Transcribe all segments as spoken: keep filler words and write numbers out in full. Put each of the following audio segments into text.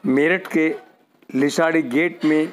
मेरठ के लिसाड़ी गेट में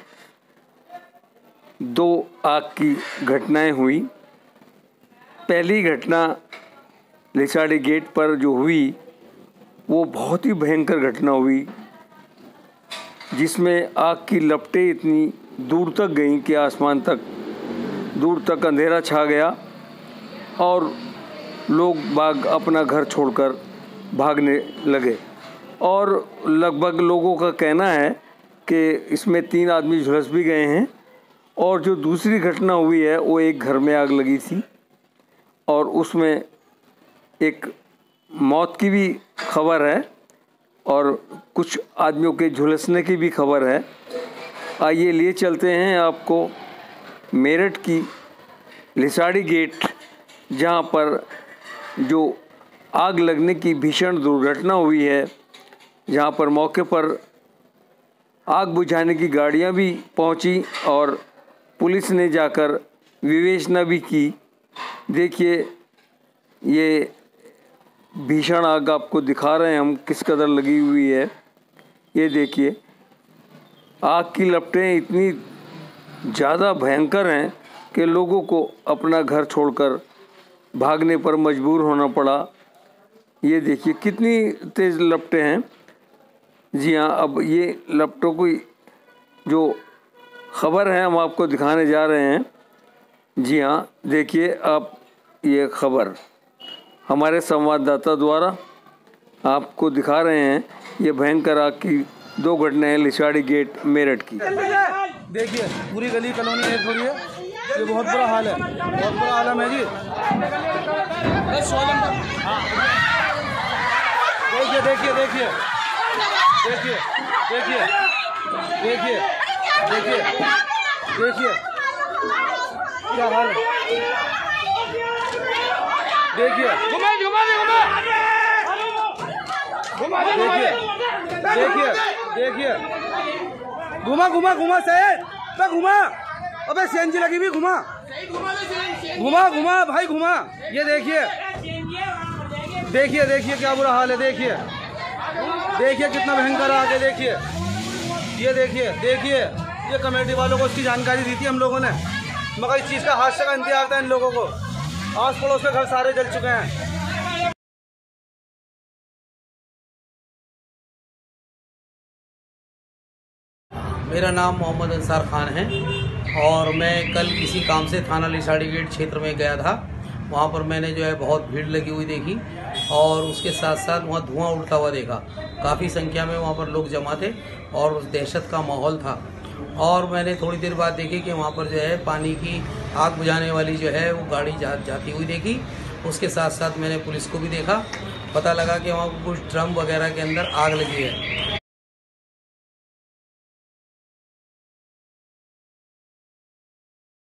दो आग की घटनाएं हुई। पहली घटना लिसाड़ी गेट पर जो हुई वो बहुत ही भयंकर घटना हुई, जिसमें आग की लपटें इतनी दूर तक गईं कि आसमान तक दूर तक अंधेरा छा गया और लोग बाग अपना घर छोड़कर भागने लगे। और लगभग लोगों का कहना है कि इसमें तीन आदमी झुलस भी गए हैं। और जो दूसरी घटना हुई है वो एक घर में आग लगी थी और उसमें एक मौत की भी खबर है और कुछ आदमियों के झुलसने की भी खबर है। आइए लिए चलते हैं आपको मेरठ की लिसाड़ी गेट, जहां पर जो आग लगने की भीषण दुर्घटना हुई है, जहां पर मौके पर आग बुझाने की गाड़ियां भी पहुंची और पुलिस ने जाकर विवेचना भी की। देखिए, ये भीषण आग आपको दिखा रहे हैं हम किस कदर लगी हुई है। ये देखिए, आग की लपटें इतनी ज़्यादा भयंकर हैं कि लोगों को अपना घर छोड़कर भागने पर मजबूर होना पड़ा। ये देखिए कितनी तेज़ लपटें हैं। जी हाँ, अब ये लपटों की जो ख़बर है हम आपको दिखाने जा रहे हैं। जी हाँ, देखिए आप, ये खबर हमारे संवाददाता द्वारा आपको दिखा रहे हैं। ये भयंकर आग की दो घटनाएं लिसाड़ी गेट मेरठ की। देखिए पूरी गली कॉलोनी एक हो रही है, ये बहुत बुरा हाल है, बहुत बुरा आलम है जी। देखिए देखिए देखिए देखिए देखिए देखिए देखिए देखिए क्या हाल है। देखिए घुमा घुमा घुमा देखिए देखिए देखिए घुमा घुमा घुमा सही घुमा। अबे सीएनजी लगी भी, घुमा घुमा घुमा भाई घुमा। ये देखिए देखिए देखिए क्या बुरा हाल है। देखिए देखिए कितना भयंकर आग है। देखिए ये देखिए देखिए ये कमेटी वालों को उसकी जानकारी दी थी हम लोगों ने, मगर इस चीज़ का हादसे का इंतजार था इन लोगों को। आस पड़ोस के घर सारे जल चुके हैं। मेरा नाम मोहम्मद अंसार खान है और मैं कल किसी काम से थाना लिसाड़ी गेट क्षेत्र में गया था। वहाँ पर मैंने जो है बहुत भीड़ लगी हुई देखी और उसके साथ साथ वहाँ धुआं उड़ता हुआ देखा। काफ़ी संख्या में वहाँ पर लोग जमा थे और उस दहशत का माहौल था। और मैंने थोड़ी देर बाद देखी कि वहाँ पर जो है पानी की आग बुझाने वाली जो है वो गाड़ी जा, जाती हुई देखी। उसके साथ साथ मैंने पुलिस को भी देखा। पता लगा कि वहाँ कुछ ड्रम वगैरह के अंदर आग लगी है।